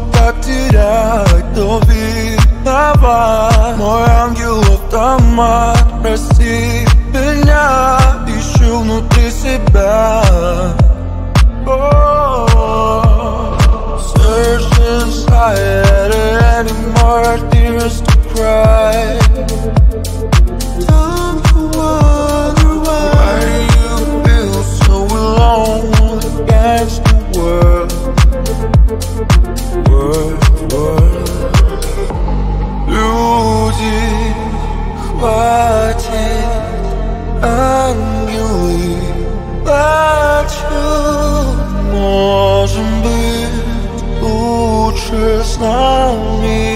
потерять, то виноват мой ангел-автомат. Прости меня, ищу внутри себя. Search inside any more tears to cry. Time to wonder why you feel so alone against the world. Люди, хватит, ангелы плачут. Можем быть лучше с нами.